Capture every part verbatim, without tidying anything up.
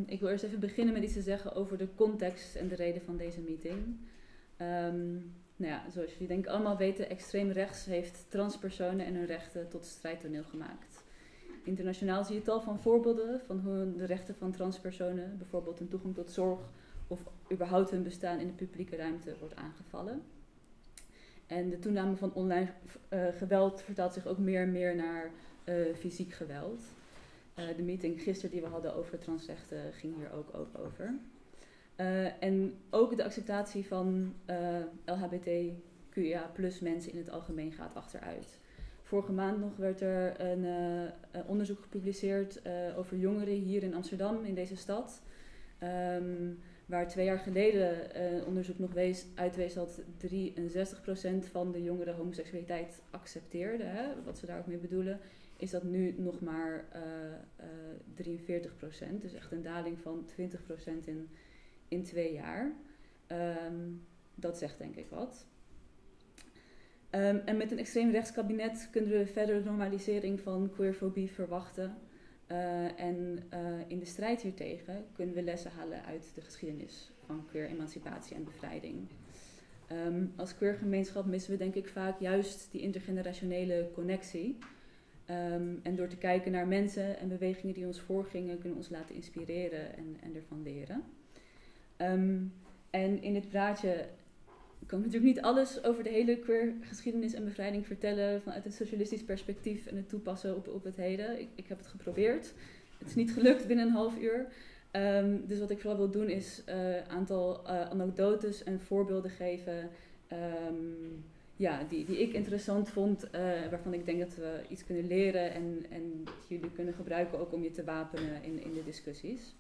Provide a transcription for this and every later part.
ik wil eerst even beginnen met iets te zeggen over de context en de reden van deze meeting. Um, nou ja, zoals jullie denk ik allemaal weten, extreem rechts heeft transpersonen en hun rechten tot strijdtoneel gemaakt. Internationaal zie je tal van voorbeelden van hoe de rechten van transpersonen, bijvoorbeeld hun toegang tot zorg of überhaupt hun bestaan in de publieke ruimte, wordt aangevallen. En de toename van online uh, geweld vertaalt zich ook meer en meer naar uh, fysiek geweld. Uh, de meeting gisteren die we hadden over transrechten ging hier ook, ook over. Uh, en ook de acceptatie van uh, L H B T Q I A plus mensen in het algemeen gaat achteruit. Vorige maand nog werd er een uh, onderzoek gepubliceerd uh, over jongeren hier in Amsterdam, in deze stad. Um, waar twee jaar geleden uh, onderzoek nog wees, uitwees dat drieënzestig procent van de jongeren homoseksualiteit accepteerde. Hè, wat ze daar ook mee bedoelen, is dat nu nog maar uh, uh, drieënveertig procent. Dus echt een daling van twintig procent in, in twee jaar. Um, dat zegt denk ik wat. Um, en met een extreem rechtskabinet kunnen we verdere normalisering van queerfobie verwachten. Uh, en uh, in de strijd hiertegen kunnen we lessen halen uit de geschiedenis van queer emancipatie en bevrijding. Um, als queergemeenschap missen we denk ik vaak juist die intergenerationele connectie. Um, en door te kijken naar mensen en bewegingen die ons voorgingen, kunnen we ons laten inspireren en, en ervan leren. Um, en in dit praatje kan ik natuurlijk niet alles over de hele queer geschiedenis en bevrijding vertellen vanuit een socialistisch perspectief en het toepassen op, op het heden. Ik, ik heb het geprobeerd. Het is niet gelukt binnen een half uur. Um, dus wat ik vooral wil doen is een uh, aantal uh, anekdotes en voorbeelden geven um, ja, die, die ik interessant vond, uh, waarvan ik denk dat we iets kunnen leren en, en jullie kunnen gebruiken ook om je te wapenen in, in de discussies.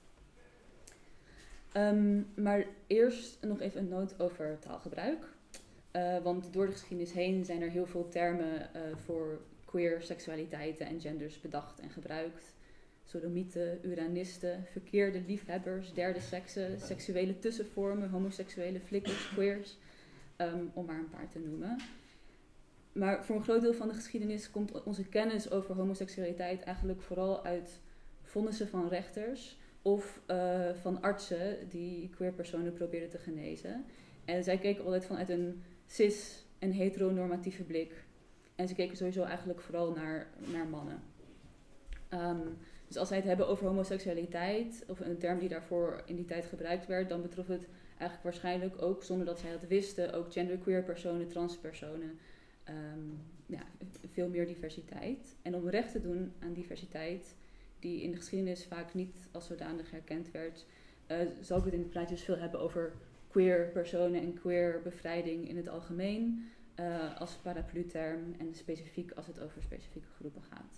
Um, maar eerst nog even een noot over taalgebruik. Uh, want door de geschiedenis heen zijn er heel veel termen uh, voor queer seksualiteiten en genders bedacht en gebruikt. Sodomieten, uranisten, verkeerde liefhebbers, derde seksen, seksuele tussenvormen, homoseksuele flikkers, queers, um, om maar een paar te noemen. Maar voor een groot deel van de geschiedenis komt onze kennis over homoseksualiteit eigenlijk vooral uit vonnissen van rechters of uh, van artsen die queer personen probeerden te genezen. En zij keken altijd vanuit een cis- en heteronormatieve blik. En ze keken sowieso eigenlijk vooral naar, naar mannen. Um, dus als zij het hebben over homoseksualiteit, of een term die daarvoor in die tijd gebruikt werd, dan betrof het eigenlijk waarschijnlijk ook, zonder dat zij dat wisten, ook genderqueer personen, transpersonen. Um, ja, veel meer diversiteit. En om recht te doen aan diversiteit, die in de geschiedenis vaak niet als zodanig herkend werd, uh, zal ik het in het praatje dus veel hebben over queer personen en queer bevrijding in het algemeen, uh, als paraplu-term en specifiek als het over specifieke groepen gaat.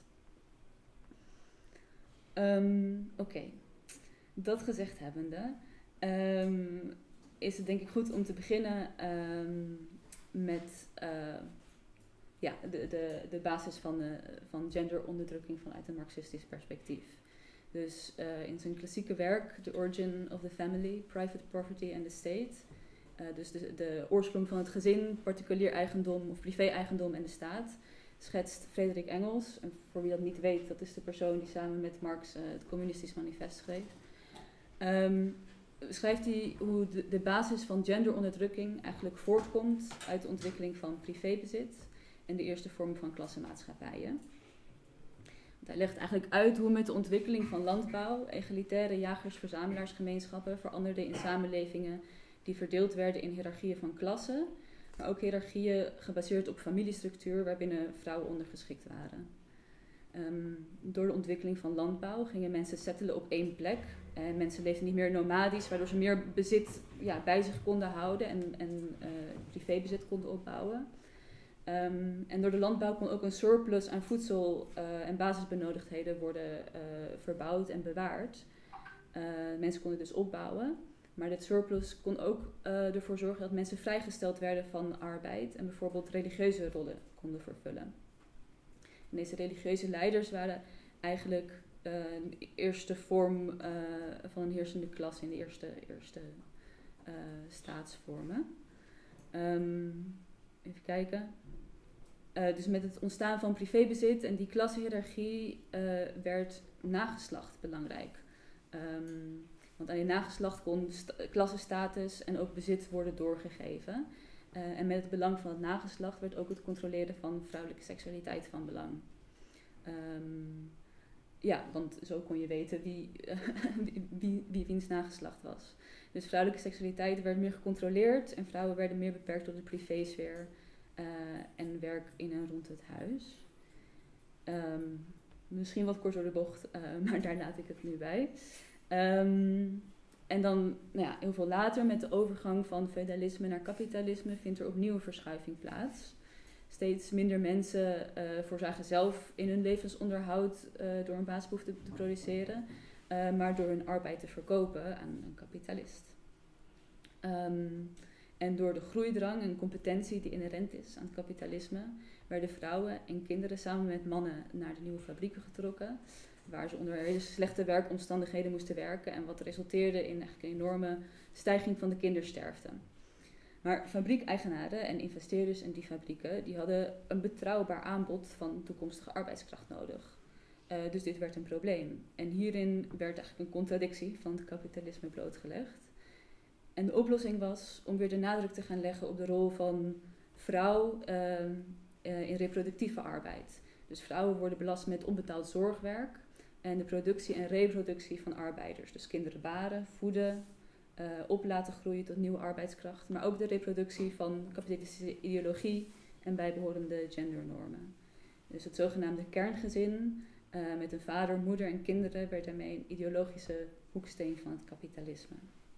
Um, Oké, okay. Dat gezegd hebbende, um, is het denk ik goed om te beginnen um, met uh, ja, de, de, de basis van, de, van genderonderdrukking vanuit een marxistisch perspectief. Dus uh, in zijn klassieke werk, The Origin of the Family, Private Property and the State, uh, dus de, de oorsprong van het gezin, particulier eigendom of privé-eigendom en de staat, schetst Frederik Engels. En voor wie dat niet weet, dat is de persoon die samen met Marx uh, het Communistisch Manifest schreef. Um, schrijft hij hoe de, de basis van genderonderdrukking eigenlijk voortkomt uit de ontwikkeling van privébezit en de eerste vorm van klassemaatschappijen. Want hij legt eigenlijk uit hoe met de ontwikkeling van landbouw egalitaire jagers-verzamelaarsgemeenschappen veranderden in samenlevingen die verdeeld werden in hiërarchieën van klassen, maar ook hiërarchieën gebaseerd op familiestructuur waarbinnen vrouwen ondergeschikt waren. Um, door de ontwikkeling van landbouw gingen mensen settelen op één plek. En mensen leefden niet meer nomadisch, waardoor ze meer bezit ja, bij zich konden houden en, en uh, privébezit konden opbouwen. Um, en door de landbouw kon ook een surplus aan voedsel uh, en basisbenodigdheden worden uh, verbouwd en bewaard. Uh, mensen konden dus opbouwen. Maar dit surplus kon ook uh, ervoor zorgen dat mensen vrijgesteld werden van arbeid en bijvoorbeeld religieuze rollen konden vervullen. En deze religieuze leiders waren eigenlijk uh, de eerste vorm uh, van een heersende klasse in de eerste, eerste uh, staatsvormen. Um, even kijken. Uh, dus met het ontstaan van privébezit en die klassenhiërarchie uh, werd nageslacht belangrijk. Um, Want aan die nageslacht kon st- klassenstatus en ook bezit worden doorgegeven. Uh, en met het belang van het nageslacht werd ook het controleren van vrouwelijke seksualiteit van belang. Um, ja, want zo kon je weten wie, uh, wie, wie, wie wiens nageslacht was. Dus vrouwelijke seksualiteit werd meer gecontroleerd en vrouwen werden meer beperkt tot de privésfeer uh, en werk in en rond het huis. Um, misschien wat kort door de bocht, uh, maar daar laat ik het nu bij. Um, en dan, nou ja, heel veel later met de overgang van feudalisme naar kapitalisme vindt er opnieuw een verschuiving plaats. Steeds minder mensen uh, voorzagen zelf in hun levensonderhoud uh, door een basisbehoefte te produceren, uh, maar door hun arbeid te verkopen aan een kapitalist. Um, en door de groeidrang en competentie die inherent is aan het kapitalisme, werden vrouwen en kinderen samen met mannen naar de nieuwe fabrieken getrokken, waar ze onder hele slechte werkomstandigheden moesten werken en wat resulteerde in eigenlijk een enorme stijging van de kindersterfte. Maar fabriekeigenaren en investeerders in die fabrieken die hadden een betrouwbaar aanbod van toekomstige arbeidskracht nodig. Uh, dus dit werd een probleem. En hierin werd eigenlijk een contradictie van het kapitalisme blootgelegd. En de oplossing was om weer de nadruk te gaan leggen op de rol van vrouw uh, uh, in reproductieve arbeid. Dus vrouwen worden belast met onbetaald zorgwerk en de productie en reproductie van arbeiders. Dus kinderen baren, voeden, uh, op laten groeien tot nieuwe arbeidskracht. Maar ook de reproductie van kapitalistische ideologie en bijbehorende gendernormen. Dus het zogenaamde kerngezin uh, met een vader, moeder en kinderen werd daarmee een ideologische hoeksteen van het kapitalisme.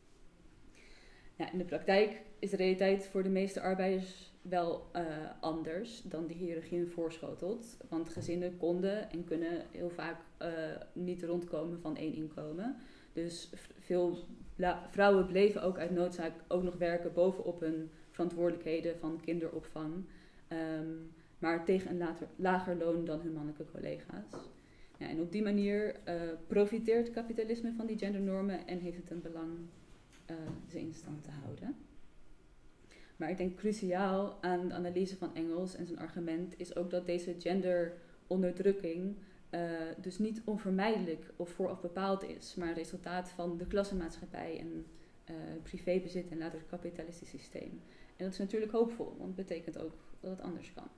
Ja, in de praktijk is de realiteit voor de meeste arbeiders wel uh, anders dan de hiërarchie voorschotelt. Want gezinnen konden en kunnen heel vaak uh, niet rondkomen van één inkomen. Dus veel bla- vrouwen bleven ook uit noodzaak ook nog werken bovenop hun verantwoordelijkheden van kinderopvang. Um, maar tegen een later, lager loon dan hun mannelijke collega's. Ja, en op die manier uh, profiteert kapitalisme van die gendernormen en heeft het een belang uh, ze in stand te houden. Maar ik denk cruciaal aan de analyse van Engels en zijn argument is ook dat deze genderonderdrukking uh, dus niet onvermijdelijk of vooraf bepaald is, maar een resultaat van de klassenmaatschappij en uh, privébezit en later het kapitalistisch systeem. En dat is natuurlijk hoopvol, want het betekent ook dat het anders kan.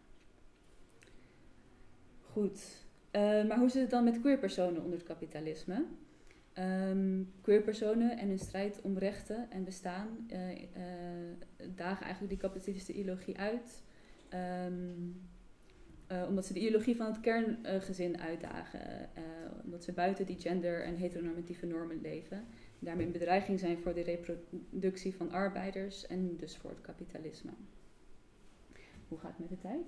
Goed, uh, maar hoe zit het dan met queerpersonen onder het kapitalisme? Um, queerpersonen en hun strijd om rechten en bestaan uh, uh, dagen eigenlijk die kapitalistische ideologie uit. Um, uh, omdat ze de ideologie van het kerngezin uh, uitdagen. Uh, omdat ze buiten die gender- en heteronormatieve normen leven. En daarmee een bedreiging zijn voor de reproductie van arbeiders en dus voor het kapitalisme. Hoe gaat het met de tijd?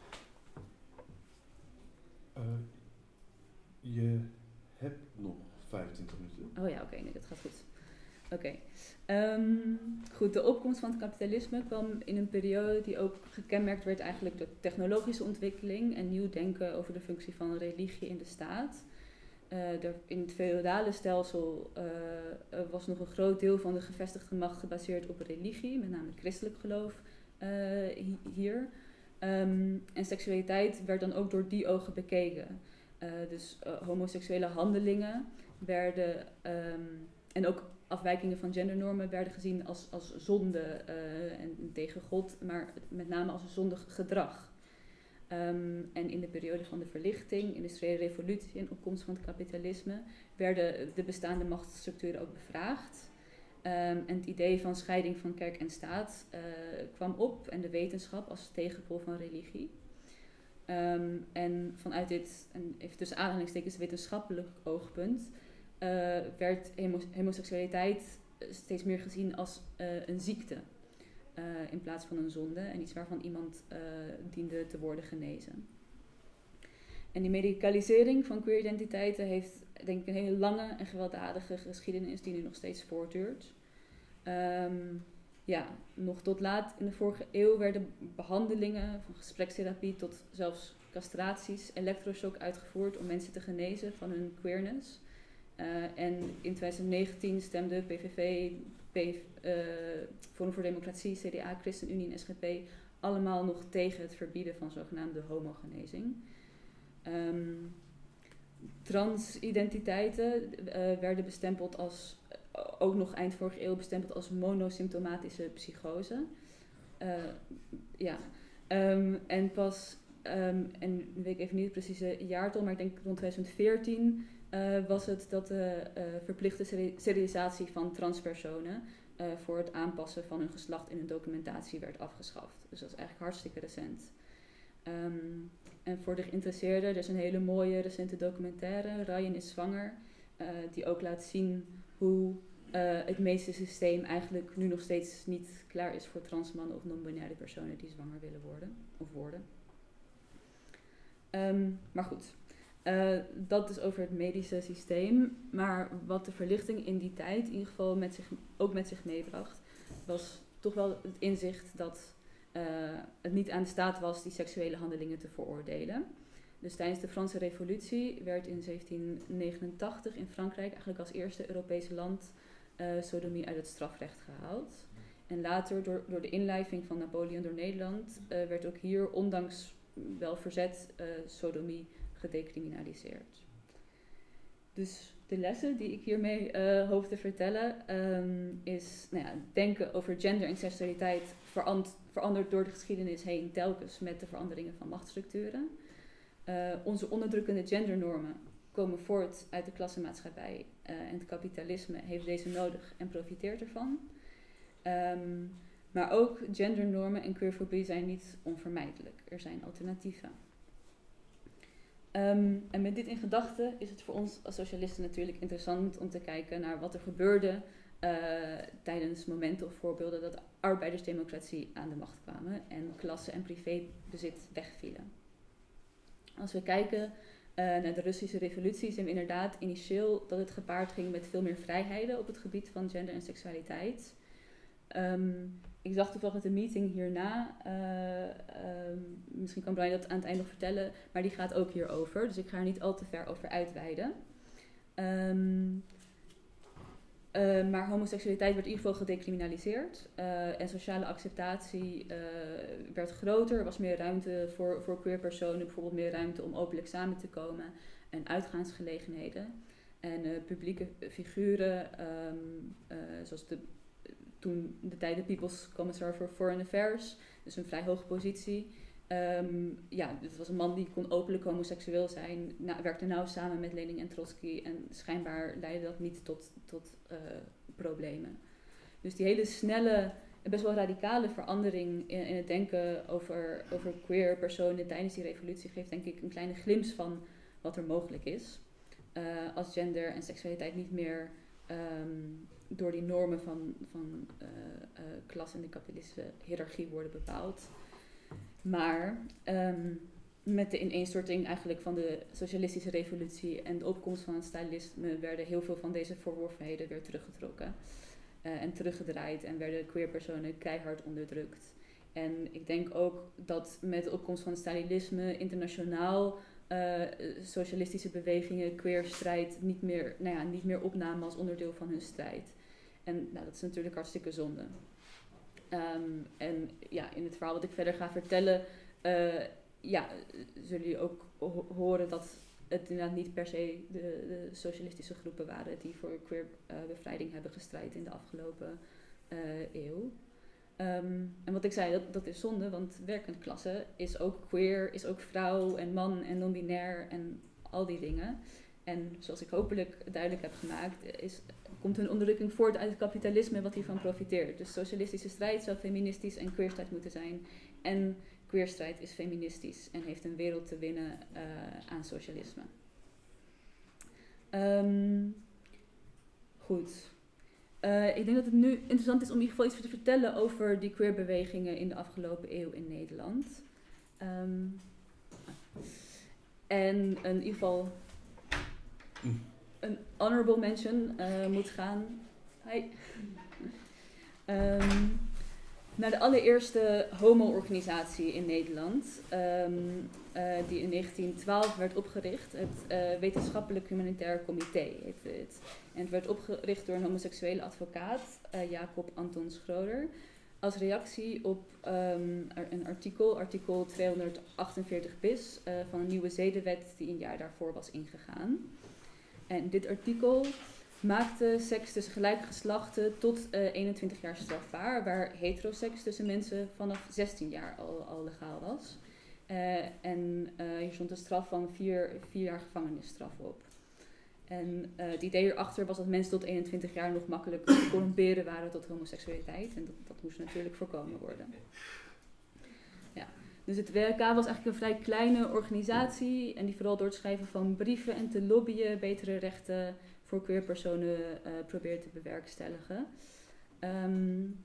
Uh, je hebt nog vijfentwintig minuten. Oh ja, oké, okay, nee, dat gaat goed. Oké. Okay. Um, goed, de opkomst van het kapitalisme kwam in een periode die ook gekenmerkt werd eigenlijk door technologische ontwikkeling en nieuw denken over de functie van religie in de staat. Uh, er, in het feodale stelsel uh, uh, was nog een groot deel van de gevestigde macht gebaseerd op religie, met name christelijk geloof uh, hier. Um, en seksualiteit werd dan ook door die ogen bekeken. Uh, dus uh, homoseksuele handelingen werden, um, en ook afwijkingen van gendernormen werden gezien als, als zonde uh, en tegen God, maar met name als een zondig gedrag. Um, en in de periode van de verlichting, industriële revolutie en opkomst van het kapitalisme werden de bestaande machtsstructuren ook bevraagd. Um, en het idee van scheiding van kerk en staat uh, kwam op en de wetenschap als tegenpol van religie. Um, en vanuit dit, en even tussen aanhalingstekens, wetenschappelijk oogpunt, uh, werd hemo- homoseksualiteit steeds meer gezien als uh, een ziekte uh, in plaats van een zonde en iets waarvan iemand uh, diende te worden genezen. En die medicalisering van queer-identiteiten heeft denk ik een hele lange en gewelddadige geschiedenis die nu nog steeds voortduurt. Um, ja, nog tot laat in de vorige eeuw werden behandelingen van gesprekstherapie tot zelfs castraties, elektroshock uitgevoerd om mensen te genezen van hun queerness. Uh, en in twintig negentien stemde P V V, P, uh, Forum voor Democratie, C D A, ChristenUnie en S G P allemaal nog tegen het verbieden van zogenaamde homogenezing. Um, Transidentiteiten uh, werden bestempeld als ook nog eind vorige eeuw bestempeld als monosymptomatische psychose. Uh, ja, um, en pas, um, en nu weet ik even niet het precieze jaartal, maar ik denk rond twintig veertien uh, was het dat de uh, verplichte seri- serialisatie van transpersonen uh, voor het aanpassen van hun geslacht in hun documentatie werd afgeschaft. Dus dat is eigenlijk hartstikke recent. Um, en voor de geïnteresseerden, er is een hele mooie recente documentaire, Ryan is zwanger, uh, die ook laat zien hoe uh, het meeste systeem eigenlijk nu nog steeds niet klaar is voor transmannen of non-binaire personen die zwanger willen worden of worden. Um, maar goed, uh, dat is over het medische systeem. Maar wat de verlichting in die tijd in ieder geval met zich, ook met zich meebracht, was toch wel het inzicht dat uh, het niet aan de staat was die seksuele handelingen te veroordelen. Dus tijdens de Franse Revolutie werd in zeventien negenentachtig in Frankrijk eigenlijk als eerste Europese land uh, sodomie uit het strafrecht gehaald. En later door, door de inlijving van Napoleon door Nederland uh, werd ook hier, ondanks wel verzet, uh, sodomie gedecriminaliseerd. Dus de lessen die ik hiermee uh, hoop te vertellen um, is nou ja, denken over gender en seksualiteit verand, veranderd door de geschiedenis heen telkens met de veranderingen van machtsstructuren. Uh, onze onderdrukkende gendernormen komen voort uit de klassenmaatschappij uh, en het kapitalisme heeft deze nodig en profiteert ervan. Um, maar ook gendernormen en queerfobie zijn niet onvermijdelijk. Er zijn alternatieven. Um, en met dit in gedachten is het voor ons als socialisten natuurlijk interessant om te kijken naar wat er gebeurde uh, tijdens momenten of voorbeelden dat de arbeidersdemocratie aan de macht kwamen en klasse- en privébezit wegvielen. Als we kijken uh, naar de Russische revolutie, zien we inderdaad initieel dat het gepaard ging met veel meer vrijheden op het gebied van gender en seksualiteit. Um, ik zag toevallig met de meeting hierna, uh, um, misschien kan Brian dat aan het eind nog vertellen, maar die gaat ook hierover, dus ik ga er niet al te ver over uitweiden. Um, uh, maar homoseksualiteit werd in ieder geval gedecriminaliseerd uh, en sociale acceptatie uh, werd groter, er was meer ruimte voor, voor queer personen, bijvoorbeeld meer ruimte om openlijk samen te komen en uitgaansgelegenheden. En uh, publieke figuren, um, uh, zoals de toen de tijd de People's Commissar for Foreign Affairs, dus een vrij hoge positie. Um, ja, het was een man die kon openlijk homoseksueel zijn, na, werkte nauw samen met Lenin en Trotsky en schijnbaar leidde dat niet tot, tot uh, problemen. Dus die hele snelle en best wel radicale verandering in, in het denken over, over queer personen tijdens die revolutie geeft denk ik een kleine glimp van wat er mogelijk is. Uh, als gender en seksualiteit niet meer Um, door die normen van, van uh, uh, klas en de kapitalistische hiërarchie worden bepaald. Maar um, met de ineenstorting eigenlijk van de socialistische revolutie en de opkomst van het stalinisme werden heel veel van deze verworvenheden weer teruggetrokken uh, en teruggedraaid en werden queer personen keihard onderdrukt. En ik denk ook dat met de opkomst van het stalinisme internationaal Uh, socialistische bewegingen, queerstrijd niet meer, nou ja, niet meer opnamen als onderdeel van hun strijd. En nou, dat is natuurlijk hartstikke zonde. Um, en ja, in het verhaal wat ik verder ga vertellen, uh, ja, zullen jullie ook ho- horen dat het inderdaad niet per se de, de socialistische groepen waren die voor queer uh, bevrijding hebben gestrijd in de afgelopen uh, eeuw. Um, en wat ik zei, dat, dat is zonde, want werkende klasse is ook queer, is ook vrouw en man en non-binair en al die dingen. En zoals ik hopelijk duidelijk heb gemaakt, is, komt hun onderdrukking voort uit het kapitalisme wat hiervan profiteert. Dus socialistische strijd zou feministisch en queerstrijd moeten zijn. En queerstrijd is feministisch en heeft een wereld te winnen uh, aan socialisme. Um, goed. Uh, ik denk dat het nu interessant is om in ieder geval iets te vertellen over die queerbewegingen in de afgelopen eeuw in Nederland. Um, en in ieder geval een honorable mention uh, moet gaan hi, um, naar de allereerste homo-organisatie in Nederland, um, uh, die in negentien twaalf werd opgericht. Het uh, Wetenschappelijk Humanitair Comité heette het. En het werd opgericht door een homoseksuele advocaat, uh, Jacob Anton Schroeder, als reactie op um, een artikel, artikel tweehonderdachtenveertig bis, uh, van een nieuwe zedenwet die een jaar daarvoor was ingegaan. En dit artikel maakte seks tussen gelijke geslachten tot uh, eenentwintig jaar strafbaar, waar heteroseks tussen mensen vanaf zestien jaar al, al legaal was. Uh, en uh, hier stond een straf van vier, vier jaar gevangenisstraf op. En uh, het idee erachter was dat mensen tot eenentwintig jaar nog makkelijk te corromperen waren tot homoseksualiteit. En dat, dat moest natuurlijk voorkomen worden. Ja. Dus het W H K was eigenlijk een vrij kleine organisatie. En die vooral door het schrijven van brieven en te lobbyen betere rechten voor queerpersonen uh, probeerde te bewerkstelligen. Um,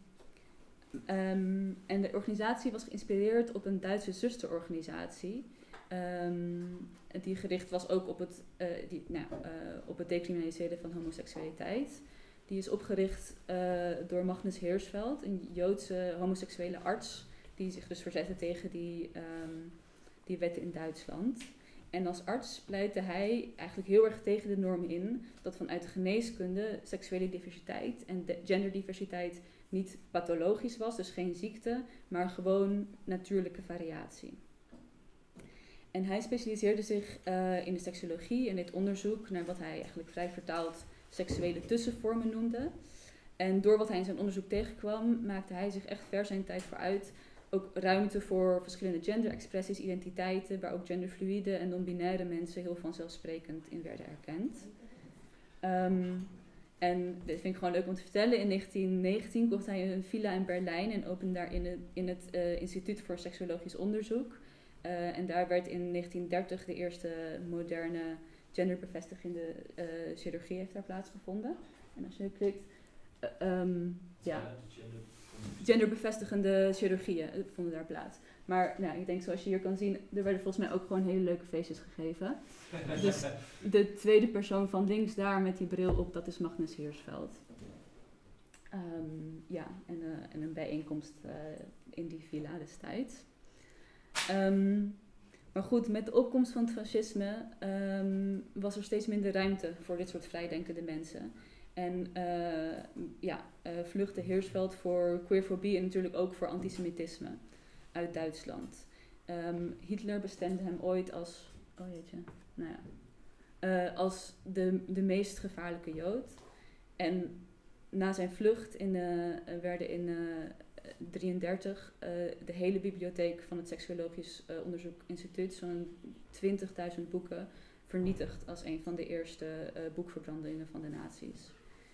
um, en de organisatie was geïnspireerd op een Duitse zusterorganisatie. Um, die gericht was ook op het, uh, die, nou, uh, op het decriminaliseren van homoseksualiteit. Die is opgericht uh, door Magnus Hirschfeld, een Joodse homoseksuele arts, die zich dus verzette tegen die, um, die wetten in Duitsland. En als arts pleitte hij eigenlijk heel erg tegen de norm in dat vanuit de geneeskunde seksuele diversiteit en de genderdiversiteit niet pathologisch was, dus geen ziekte, maar gewoon natuurlijke variatie. En hij specialiseerde zich uh, in de seksologie en deed onderzoek naar wat hij eigenlijk vrij vertaald seksuele tussenvormen noemde. En door wat hij in zijn onderzoek tegenkwam, maakte hij zich echt ver zijn tijd vooruit. Ook ruimte voor verschillende genderexpressies, identiteiten, waar ook genderfluïde en non-binaire mensen heel vanzelfsprekend in werden erkend. Um, en dit vind ik gewoon leuk om te vertellen. In negentien negentien kocht hij een villa in Berlijn en opende daar in het, in het uh, Instituut voor Seksologisch Onderzoek. Uh, en daar werd in negentien dertig de eerste moderne genderbevestigende uh, chirurgie heeft daar plaatsgevonden. En als je klikt, uh, um, ja, genderbevestigende chirurgieën vonden daar plaats. Maar nou, ik denk zoals je hier kan zien, er werden volgens mij ook gewoon hele leuke feestjes gegeven. Dus de tweede persoon van links daar met die bril op, dat is Magnus Hirschfeld. Um, ja, en, uh, en een bijeenkomst uh, in die villa destijds. Um, maar goed, met de opkomst van het fascisme um, was er steeds minder ruimte voor dit soort vrijdenkende mensen. En uh, ja, uh, vluchtte Hirschfeld voor queerfobie en natuurlijk ook voor antisemitisme uit Duitsland. Um, Hitler bestemde hem ooit als, oh jeetje, nou ja, uh, als de, de meest gevaarlijke Jood. En na zijn vlucht in, uh, werden in uh, drieëndertig uh, de hele bibliotheek van het Seksuologisch uh, Onderzoek Instituut, zo'n twintigduizend boeken, vernietigd als een van de eerste uh, boekverbrandingen van de nazi's.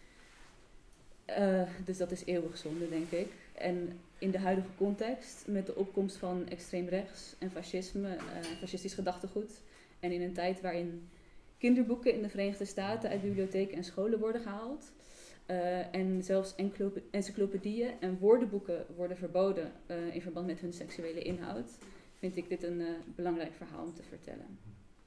Uh, dus dat is eeuwig zonde, denk ik. En in de huidige context, met de opkomst van extreem rechts en fascisme, uh, fascistisch gedachtegoed, en in een tijd waarin kinderboeken in de Verenigde Staten uit bibliotheken en scholen worden gehaald, uh, en zelfs encyclopedieën en woordenboeken worden verboden uh, in verband met hun seksuele inhoud, vind ik dit een uh, belangrijk verhaal om te vertellen.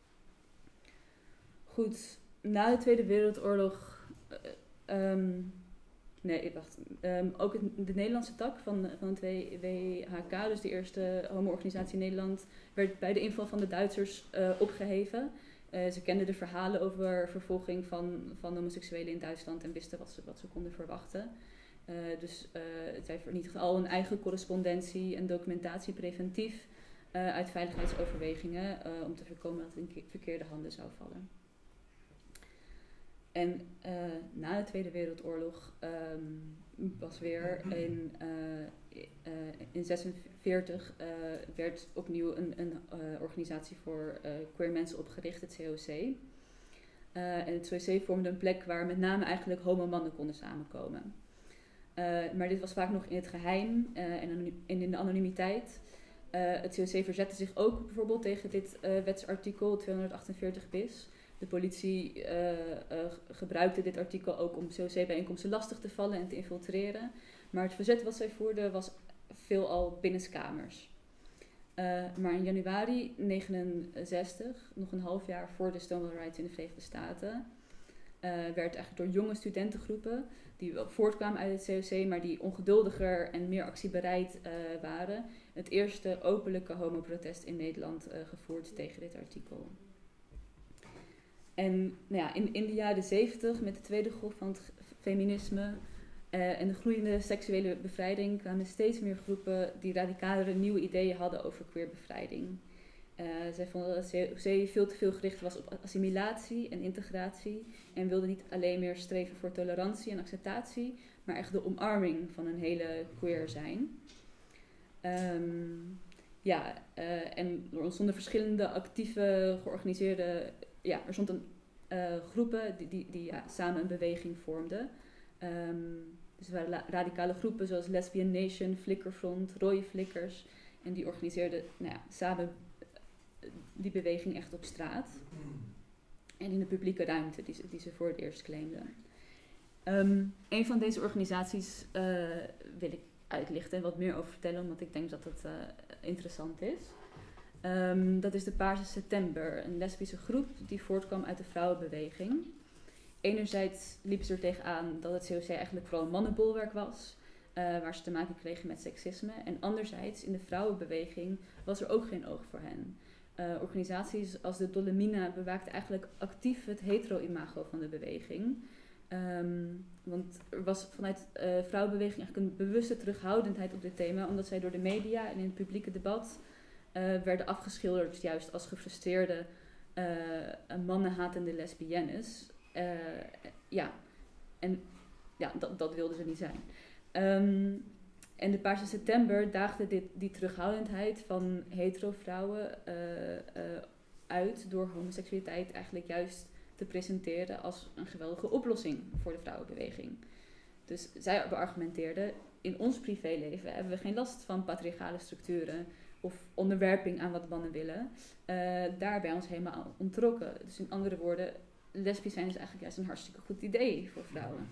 Goed, na de Tweede Wereldoorlog... Uh, um, Nee, wacht. Um, ook het, de Nederlandse tak van, van het W H K, dus de eerste homo-organisatie in Nederland, werd bij de inval van de Duitsers uh, opgeheven. Uh, ze kenden de verhalen over vervolging van, van homoseksuelen in Duitsland en wisten wat ze, wat ze konden verwachten. Uh, dus uh, zij vernietigden al hun eigen correspondentie en documentatie preventief uh, uit veiligheidsoverwegingen uh, om te voorkomen dat het in verkeerde handen zou vallen. En uh, na de Tweede Wereldoorlog um, was weer in, uh, uh, in zesenveertig uh, werd opnieuw een, een uh, organisatie voor uh, queer mensen opgericht, het C O C. Uh, en het C O C vormde een plek waar met name eigenlijk homo-mannen konden samenkomen. Uh, maar dit was vaak nog in het geheim uh, en in de anonimiteit. Uh, het C O C verzette zich ook bijvoorbeeld tegen dit uh, wetsartikel tweehonderdachtenveertig bis. De politie uh, uh, gebruikte dit artikel ook om C O C-bijeenkomsten lastig te vallen en te infiltreren. Maar het verzet wat zij voerden was veelal binnenskamers. Uh, maar in januari negenenzestig, nog een half jaar voor de Stonewall Riots in de Verenigde Staten, uh, werd eigenlijk door jonge studentengroepen, die wel voortkwamen uit het C O C, maar die ongeduldiger en meer actiebereid uh, waren, het eerste openlijke homoprotest in Nederland uh, gevoerd tegen dit artikel. En nou ja, in, in de jaren zeventig, met de tweede golf van het feminisme uh, en de groeiende seksuele bevrijding, kwamen steeds meer groepen die radicalere nieuwe ideeën hadden over queerbevrijding. Uh, zij vonden dat C O C veel te veel gericht was op assimilatie en integratie en wilde niet alleen meer streven voor tolerantie en acceptatie, maar echt de omarming van een hele queer zijn. Um, ja, uh, en er ontstonden verschillende actieve, georganiseerde, ja, er stonden uh, groepen die, die, die ja, samen een beweging vormden. Um, dus er waren la- radicale groepen zoals Lesbian Nation, Flickerfront, Rode Flikkers. En die organiseerden nou ja, samen die beweging echt op straat. En in de publieke ruimte die ze, die ze voor het eerst claimden. Um, een van deze organisaties uh, wil ik uitlichten en wat meer over vertellen, omdat ik denk dat het uh, interessant is. Um, dat is de Paarse September, een lesbische groep die voortkwam uit de vrouwenbeweging. Enerzijds liepen ze er tegenaan dat het C O C eigenlijk vooral een mannenbolwerk was, uh, waar ze te maken kregen met seksisme. En anderzijds, in de vrouwenbeweging was er ook geen oog voor hen. Uh, organisaties als de Dolomina bewaakten eigenlijk actief het hetero-imago van de beweging. Um, want er was vanuit de uh, vrouwenbeweging eigenlijk een bewuste terughoudendheid op dit thema, omdat zij door de media en in het publieke debat uh, werden afgeschilderd juist als gefrustreerde uh, mannenhatende lesbiennes. Uh, ja, en ja, dat, dat wilden ze niet zijn. Um, en de Paarse September daagde dit, die terughoudendheid van hetero-vrouwen uh, uh, uit door homoseksualiteit eigenlijk juist te presenteren als een geweldige oplossing voor de vrouwenbeweging. Dus zij beargumenteerden, in ons privéleven hebben we geen last van patriarchale structuren of onderwerping aan wat mannen willen. Uh, daar ben je ons helemaal ontrokken. Dus in andere woorden, lesbisch zijn is eigenlijk juist een hartstikke goed idee voor vrouwen.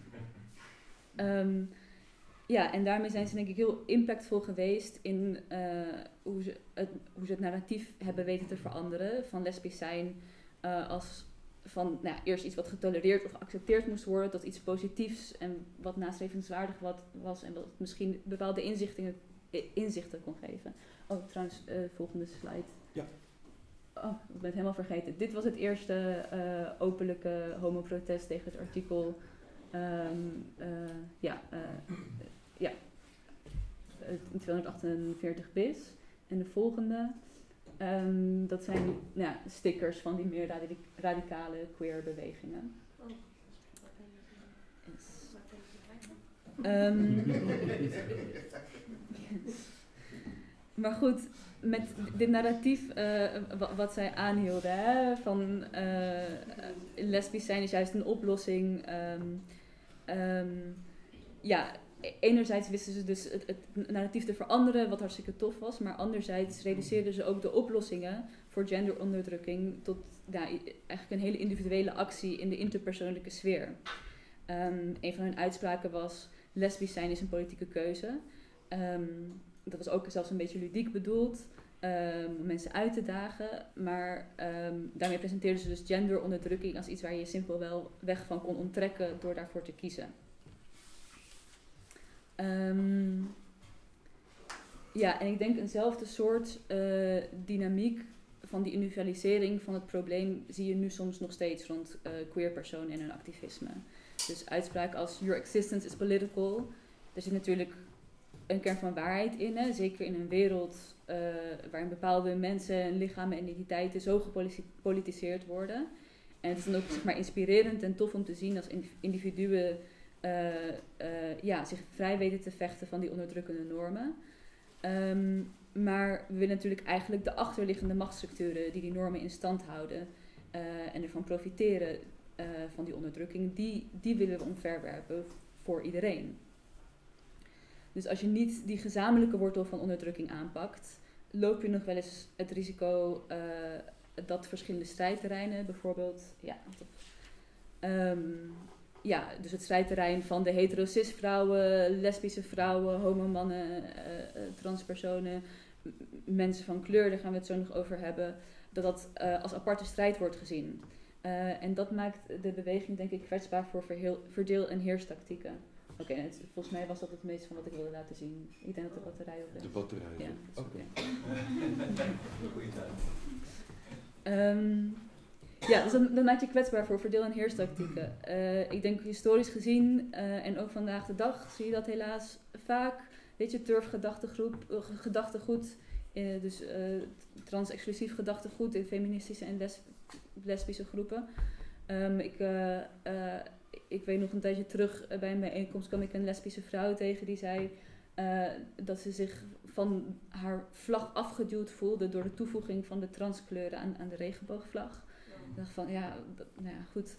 Um, ja, en daarmee zijn ze denk ik heel impactvol geweest in uh, hoe, ze het, hoe ze het narratief hebben weten te veranderen van lesbisch zijn uh, als van nou, eerst iets wat getolereerd of geaccepteerd moest worden, tot iets positiefs en wat nastrevenswaardig wat was en wat misschien bepaalde inzichten, inzichten kon geven. Oh, trouwens, uh, volgende slide. Ja. Oh, ik ben het helemaal vergeten. Dit was het eerste uh, openlijke homoprotest tegen het artikel. Um, uh, ja, uh, ja, tweehonderdachtenveertig bis. En de volgende, um, dat zijn nou ja, stickers van die meer radi- radicale queer bewegingen. Yes. Um, yes. Maar goed, met dit narratief uh, wat, wat zij aanhielden, hè, van uh, lesbisch zijn is juist een oplossing. Um, um, ja, enerzijds wisten ze dus het, het narratief te veranderen, wat hartstikke tof was, maar anderzijds reduceerden ze ook de oplossingen voor genderonderdrukking tot ja, eigenlijk een hele individuele actie in de interpersoonlijke sfeer. Um, een van hun uitspraken was, lesbisch zijn is een politieke keuze. Um, dat was ook zelfs een beetje ludiek bedoeld, um, om mensen uit te dagen, maar um, daarmee presenteerden ze dus genderonderdrukking als iets waar je je simpelweg weg van kon onttrekken door daarvoor te kiezen. Um, ja, en ik denk eenzelfde soort uh, dynamiek van die individualisering van het probleem zie je nu soms nog steeds rond uh, queer personen en hun activisme. Dus uitspraken als your existence is political, er zit natuurlijk een kern van waarheid in, hè? Zeker in een wereld uh, waarin bepaalde mensen, lichamen en identiteiten zo gepolitiseerd worden. En het is dan ook zeg maar, inspirerend en tof om te zien als individuen uh, uh, ja, zich vrij weten te vechten van die onderdrukkende normen. Um, maar we willen natuurlijk eigenlijk de achterliggende machtsstructuren die die normen in stand houden uh, en ervan profiteren uh, van die onderdrukking, die, die willen we omverwerpen voor iedereen. Dus als je niet die gezamenlijke wortel van onderdrukking aanpakt, loop je nog wel eens het risico uh, dat verschillende strijdterreinen, bijvoorbeeld, ja, um, ja, dus het strijdterrein van de hetero-cis vrouwen, lesbische vrouwen, homomannen, uh, uh, transpersonen, m- mensen van kleur, daar gaan we het zo nog over hebben, dat dat uh, als aparte strijd wordt gezien. Uh, en dat maakt de beweging denk ik kwetsbaar voor verheel, verdeel- en heerstactieken. Oké, okay, volgens mij was dat het meeste van wat ik wilde laten zien. Ik denk dat de batterij op is. De batterij is ja, op. Oké. Goeie tijd. Um, ja, dus dan, dan maak je kwetsbaar voor verdeel- en heerstactieken. Uh, ik denk historisch gezien, uh, en ook vandaag de dag, zie je dat helaas vaak, weet je, turf gedachtegroep, uh, gedachtegoed Uh, dus uh, trans-exclusief gedachtegoed in feministische en les- lesbische groepen. Um, ik, uh, uh, ik weet nog een tijdje terug uh, bij een bijeenkomst kwam ik een lesbische vrouw tegen die zei uh, dat ze zich van haar vlag afgeduwd voelde door de toevoeging van de transkleuren aan, aan de regenboogvlag. Ja. Ik dacht van ja, dat, nou ja, goed.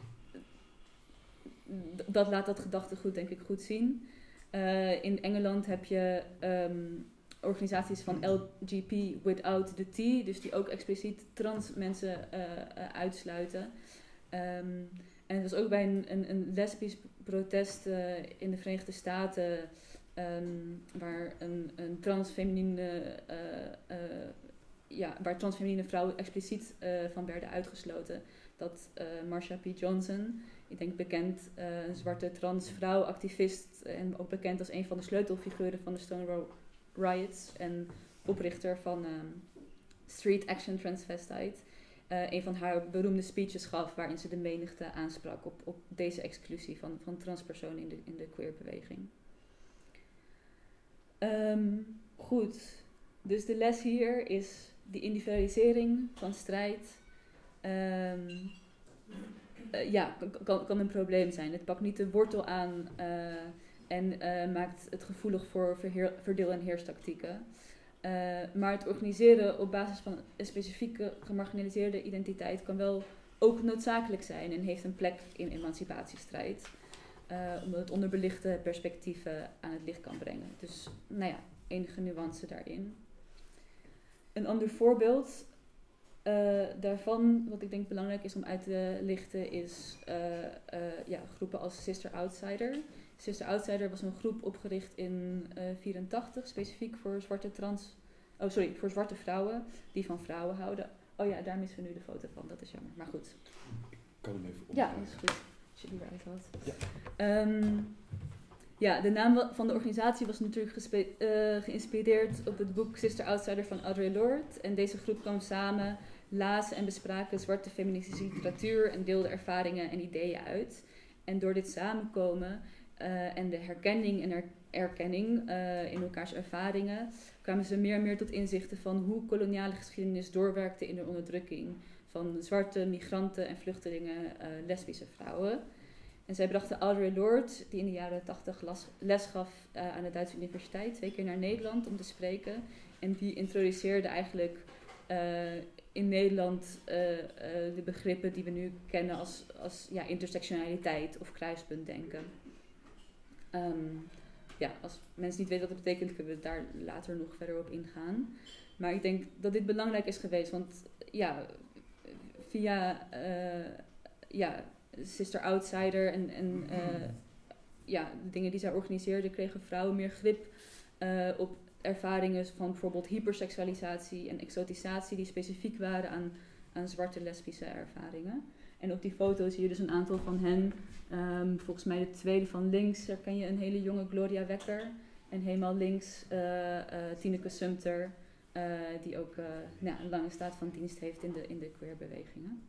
D- dat laat dat gedachtegoed denk ik goed zien. Uh, in Engeland heb je um, organisaties van L G P without the T, dus die ook expliciet trans mensen uh, uh, uitsluiten. Um, en er was ook bij een, een, een lesbisch protest uh, in de Verenigde Staten, um, waar een, een transfeminine, uh, uh, ja, waar transfeminine vrouwen expliciet uh, van werden uitgesloten. Dat uh, Marsha P. Johnson, ik denk bekend, uh, een zwarte transvrouw, activist en ook bekend als een van de sleutelfiguren van de Stonewall Riots en oprichter van um, Street Action Transvestite, uh, een van haar beroemde speeches gaf waarin ze de menigte aansprak op, op deze exclusie van, van transpersonen in de, in de queerbeweging. Um, goed, dus de les hier is die individualisering van strijd. Um, uh, ja, kan, kan een probleem zijn. Het pakt niet de wortel aan uh, en uh, maakt het gevoelig voor verheer, verdeel- en heerstactieken. Uh, maar het organiseren op basis van een specifieke gemarginaliseerde identiteit kan wel ook noodzakelijk zijn en heeft een plek in emancipatiestrijd. Uh, omdat het onderbelichte perspectieven aan het licht kan brengen. Dus, nou ja, enige nuance daarin. Een ander voorbeeld uh, daarvan, wat ik denk belangrijk is om uit te lichten, is uh, uh, ja, groepen als Sister Outsider. Sister Outsider was een groep opgericht in uh, vierentachtig, specifiek voor zwarte trans... Oh, sorry, voor zwarte vrouwen die van vrouwen houden. Oh ja, daar missen we nu de foto van, dat is jammer. Maar goed. Ik kan hem even op. Ja, dat is goed. Als je die eruit had. Ja. Um, ja, de naam van de organisatie was natuurlijk gespe- uh, geïnspireerd op het boek Sister Outsider van Audre Lorde. En deze groep kwam samen, lazen en bespraken zwarte feministische literatuur en deelde ervaringen en ideeën uit. En door dit samenkomen uh, en de herkenning en er- erkenning uh, in elkaars ervaringen kwamen ze meer en meer tot inzichten van hoe koloniale geschiedenis doorwerkte in de onderdrukking van zwarte migranten en vluchtelingen, uh, lesbische vrouwen. En zij brachten Audre Lorde, die in de jaren tachtig les gaf uh, aan de Duitse universiteit, twee keer naar Nederland om te spreken. En die introduceerde eigenlijk uh, in Nederland uh, uh, de begrippen die we nu kennen als, als ja, intersectionaliteit of kruispuntdenken. Um, ja, als mensen niet weten wat dat betekent, kunnen we daar later nog verder op ingaan. Maar ik denk dat dit belangrijk is geweest, want ja, via uh, ja, Sister Outsider en, en uh, ja, de dingen die zij organiseerde, kregen vrouwen meer grip uh, op ervaringen van bijvoorbeeld hyperseksualisatie en exotisatie die specifiek waren aan, aan zwarte lesbische ervaringen. En op die foto zie je dus een aantal van hen. Um, volgens mij de tweede van links herken je een hele jonge Gloria Wekker. En helemaal links uh, uh, Tineke Sumter, uh, die ook uh, nou, een lange staat van dienst heeft in de, in de queerbewegingen.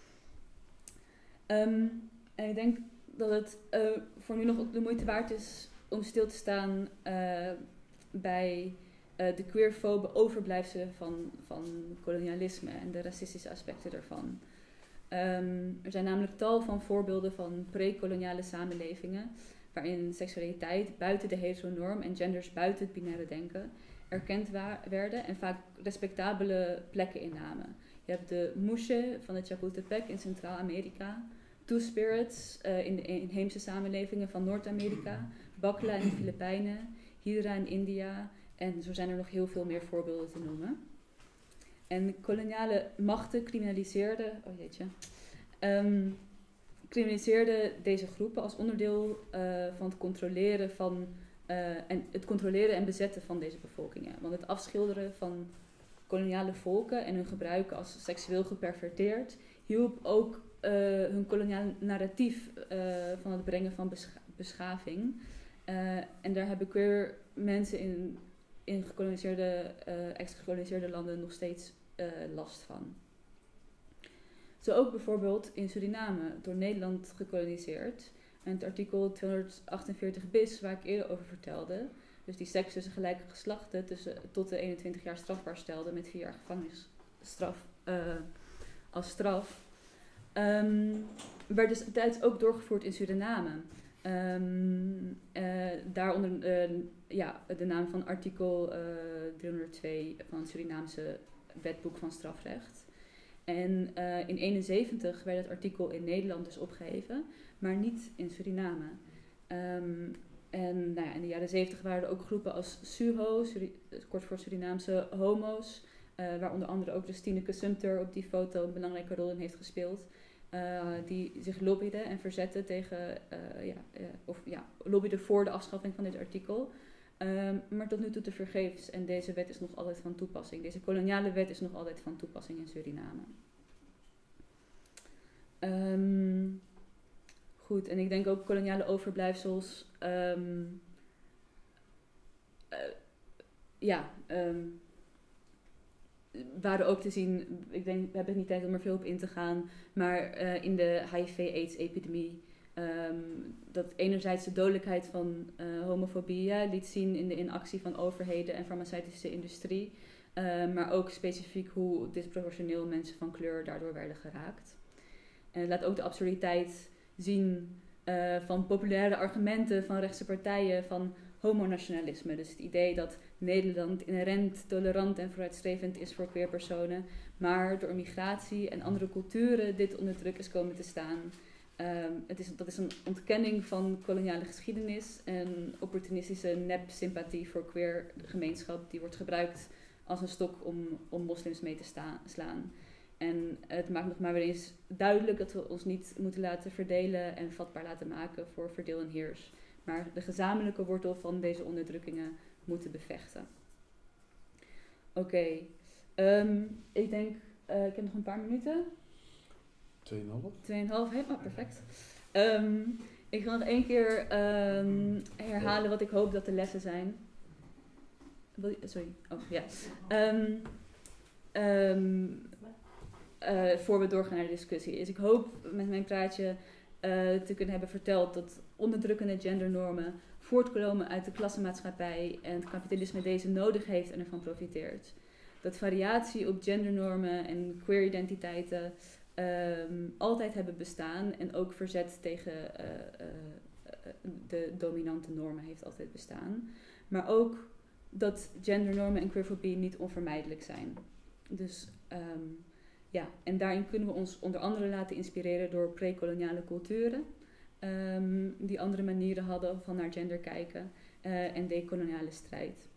Um, en ik denk dat het uh, voor nu nog ook de moeite waard is om stil te staan uh, bij uh, de queerfobe overblijfselen van, van kolonialisme en de racistische aspecten daarvan. Um, er zijn namelijk tal van voorbeelden van pre-koloniale samenlevingen waarin seksualiteit buiten de heteronorm en genders buiten het binaire denken erkend wa- werden en vaak respectabele plekken innamen. Je hebt de Mushe van de Chapultepec in Centraal-Amerika, Two-Spirits uh, in de inheemse samenlevingen van Noord-Amerika, Bakla in de Filipijnen, Hydra in India en zo zijn er nog heel veel meer voorbeelden te noemen. En koloniale machten criminaliseerden, oh jeetje, um, criminaliseerden deze groepen als onderdeel uh, van het controleren van uh, en het controleren en bezetten van deze bevolkingen. Want het afschilderen van koloniale volken en hun gebruiken als seksueel geperverteerd hielp ook uh, hun koloniale narratief uh, van het brengen van bescha- beschaving. Uh, en daar hebben queer mensen in in gekoloniseerde, uh, ex-gekoloniseerde landen nog steeds uh, last van. Zo ook bijvoorbeeld in Suriname, door Nederland gekoloniseerd. En het artikel tweehonderdachtenveertig bis, waar ik eerder over vertelde, dus die seks tussen gelijke geslachten tussen, tot de eenentwintig jaar strafbaar stelde met vier jaar gevangenisstraf uh, als straf, um, werd dus tijdens ook doorgevoerd in Suriname. Um, uh, daaronder uh, ja, de naam van artikel uh, driehonderdtwee van het Surinaamse wetboek van strafrecht. En uh, in eenenzeventig werd het artikel in Nederland dus opgeheven, maar niet in Suriname. Um, en nou ja, in de jaren zeventig waren er ook groepen als SUHO, Suri- kort voor Surinaamse homo's, uh, waar onder andere ook dus Tineke Sumter op die foto een belangrijke rol in heeft gespeeld. Uh, die zich lobbyden en verzetten tegen, uh, ja, uh, of ja, lobbyden voor de afschaffing van dit artikel. Um, maar tot nu toe te vergeefs. En deze wet is nog altijd van toepassing. Deze koloniale wet is nog altijd van toepassing in Suriname. Um, goed, en ik denk ook koloniale overblijfsels. Um, uh, ja, um, waren ook te zien, ik denk, we hebben niet tijd om er veel op in te gaan, maar uh, in de H I V-AIDS-epidemie, um, dat enerzijds de dodelijkheid van uh, homofobie ja, liet zien in de inactie van overheden en farmaceutische industrie, uh, maar ook specifiek hoe disproportioneel mensen van kleur daardoor werden geraakt. En het laat ook de absurditeit zien uh, van populaire argumenten van rechtse partijen van homonationalisme. Dus het idee dat Nederland inherent tolerant en vooruitstrevend is voor queerpersonen, maar door migratie en andere culturen dit onder druk is komen te staan. Um, het is, dat is een ontkenning van koloniale geschiedenis en opportunistische nep-sympathie voor queer gemeenschap die wordt gebruikt als een stok om, om moslims mee te sta- slaan. En het maakt nog maar weer eens duidelijk dat we ons niet moeten laten verdelen en vatbaar laten maken voor verdeel en heers, maar de gezamenlijke wortel van deze onderdrukkingen moeten bevechten. Oké, okay. um, ik denk, uh, ik heb nog een paar minuten. Tweeënhalf? Tweeënhalf, helemaal perfect. Um, ik ga nog één keer um, herhalen wat ik hoop dat de lessen zijn. Wil je, sorry, oh ja. Um, um, uh, voor we doorgaan naar de discussie. Dus ik hoop met mijn praatje uh, te kunnen hebben verteld dat onderdrukkende gendernormen voortkomen uit de klassenmaatschappij en het kapitalisme deze nodig heeft en ervan profiteert. Dat variatie op gendernormen en queer-identiteiten um, altijd hebben bestaan en ook verzet tegen uh, uh, de dominante normen heeft altijd bestaan. Maar ook dat gendernormen en queerfobie niet onvermijdelijk zijn. Dus um, ja, en daarin kunnen we ons onder andere laten inspireren door pre-koloniale culturen. Um, die andere manieren hadden van naar gender kijken uh, en decoloniale strijd.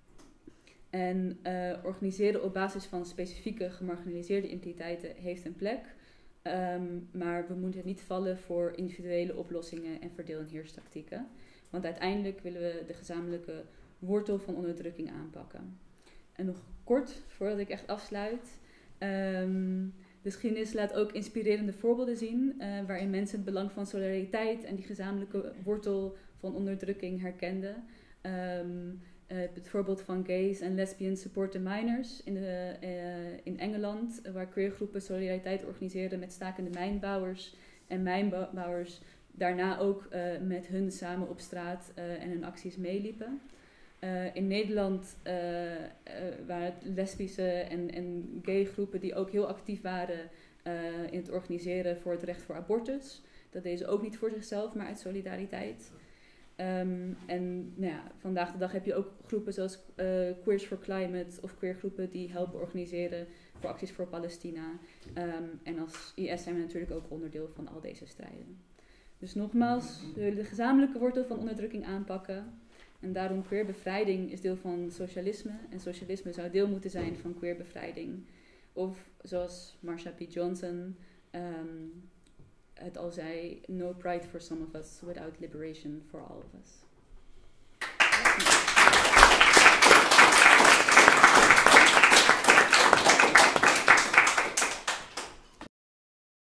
En uh, organiseren op basis van specifieke gemarginaliseerde identiteiten heeft een plek, um, maar we moeten niet vallen voor individuele oplossingen en verdeel- en heerstactieken. Want uiteindelijk willen we de gezamenlijke wortel van onderdrukking aanpakken. En nog kort, voordat ik echt afsluit. Um, De geschiedenis laat ook inspirerende voorbeelden zien, uh, waarin mensen het belang van solidariteit en die gezamenlijke wortel van onderdrukking herkenden. Um, uh, het voorbeeld van gays en lesbians support the miners in, de, uh, in Engeland, waar queergroepen solidariteit organiseerden met stakende mijnbouwers en mijnbouwers daarna ook uh, met hun samen op straat uh, en hun acties meeliepen. Uh, in Nederland uh, uh, waren het lesbische en, en gay groepen die ook heel actief waren uh, in het organiseren voor het recht voor abortus. Dat deden ze ook niet voor zichzelf, maar uit solidariteit. Um, en nou ja, vandaag de dag heb je ook groepen zoals uh, Queers for Climate of queergroepen die helpen organiseren voor acties voor Palestina. Um, en als I S zijn we natuurlijk ook onderdeel van al deze strijden. Dus nogmaals, we willen de gezamenlijke wortel van onderdrukking aanpakken. En daarom queerbevrijding is deel van socialisme. En socialisme zou deel moeten zijn van queerbevrijding. Of zoals Marsha P. Johnson um, het al zei, no pride for some of us without liberation for all of us.